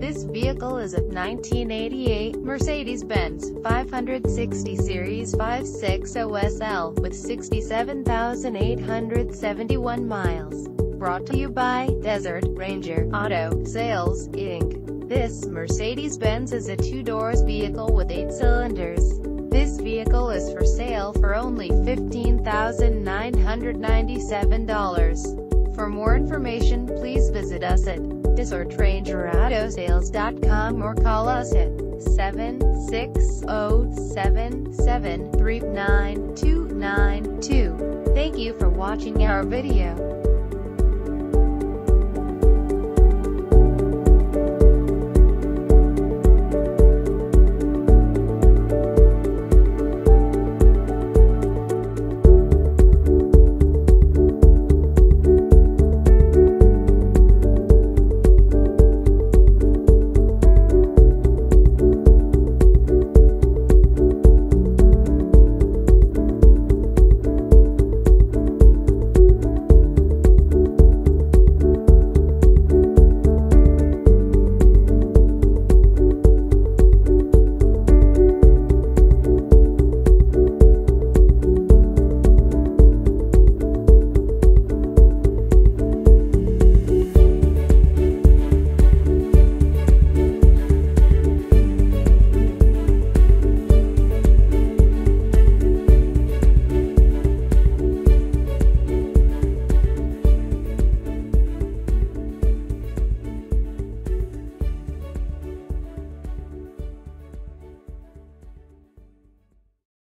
This vehicle is a 1988 Mercedes-Benz 560 Series 560SL with 67,871 miles. Brought to you by Desert Ranger Auto Sales, Inc. This Mercedes-Benz is a two-doors vehicle with 8 cylinders. This vehicle is for sale for only $15,997. For more information, please visit us at DesertRangerAutoSales.com or call us at 760-773-9292. Thank you for watching our video.